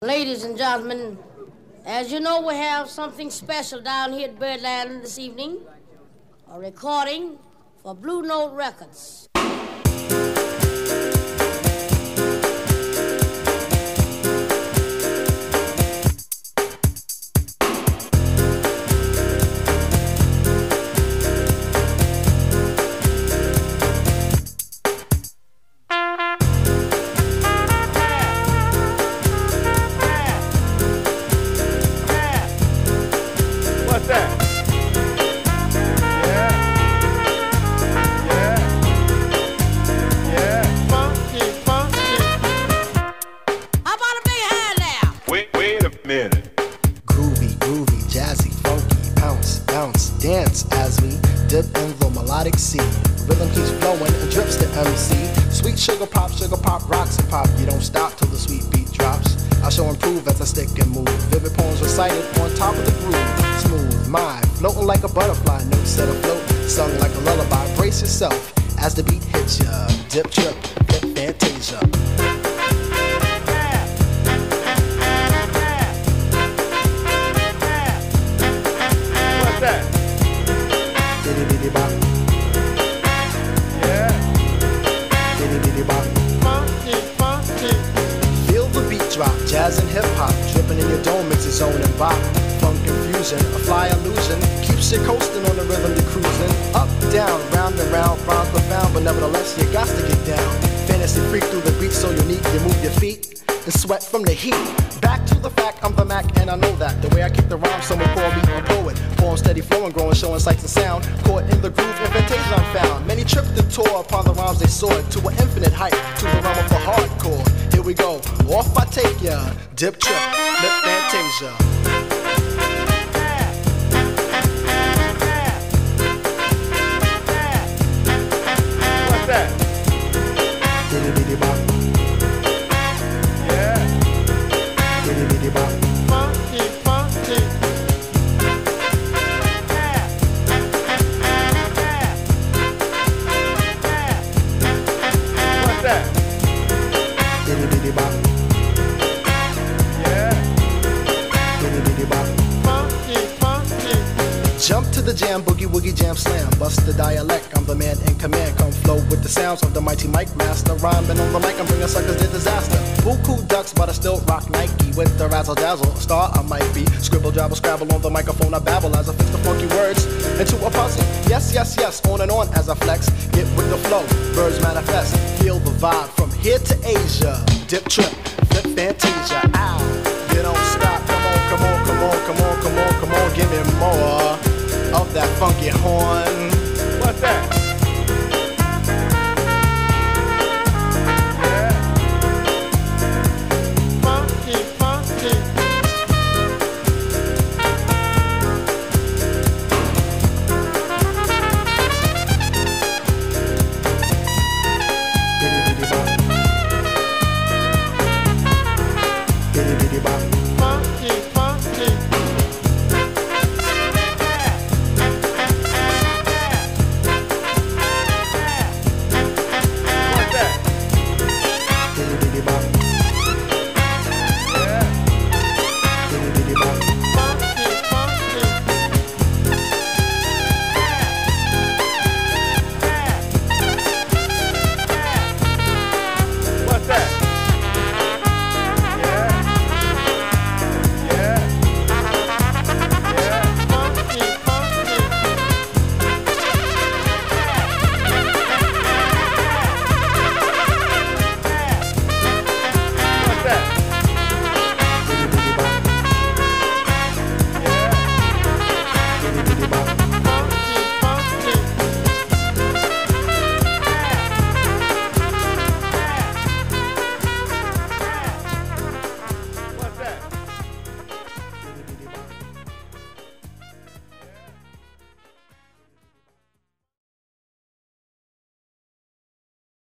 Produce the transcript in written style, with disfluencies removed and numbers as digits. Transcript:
Ladies and gentlemen, as you know, we have something special down here at Birdland this evening. A recording for Blue Note Records. Rhythm keeps flowing and drips to MC. Sweet sugar pop, rocks and pop. You don't stop till the sweet beat drops. I shall improve as I stick and move. Vivid poems recited on top of the groove. Smooth mind, floating like a butterfly. Notes set afloat, sung like a lullaby. Brace yourself as the beat hits ya. Dip, trip, flip, fantasia. What's that? Diddy diddy bop. Feel the beat drop, jazz and hip hop, dripping in your dome, it's its own and bop. Funk confusion, a fly illusion, keeps you coasting on the rhythm you're cruising. Up, down, round and round, rhymes profound, but nevertheless you got to get down. Fantasy freak through the beat so unique, you move your feet and sweat from the heat. Back to the fact, I'm the Mac and I know that. The way I kick the rhyme, someone call me a poet. Poem steady flowing, growing, showing sights and sound. Caught in the groove, invitation I'm found. Many tripped and tore upon the rhymes they soared to an infinite height, to the realm of the hardcore. Here we go, off I take ya. Dip, trip, flip, fantasia. What's that? Diddy diddy bop. Diddy diddy bop. Funky, funky. What's that? Diddy diddy bop. Diddy diddy bop. Funky, funky. Jump to the jam, boogie woogie jam slam. Bust the dialect, I'm the man in command. Come flow with the sounds of the mighty mic master. Rhyming on the mic, I'm bringing suckers to disaster. Buku ducks, but I still rock Nike. With the razzle dazzle, a star I might be. Scribble, jabble, scrabble on the microphone, I babble as I fix the funky words into a puzzle. Yes, yes, yes, on and on as I flex. Get with the flow, birds manifest. Feel the vibe from here to Asia. Dip, trip, flip, fantasia.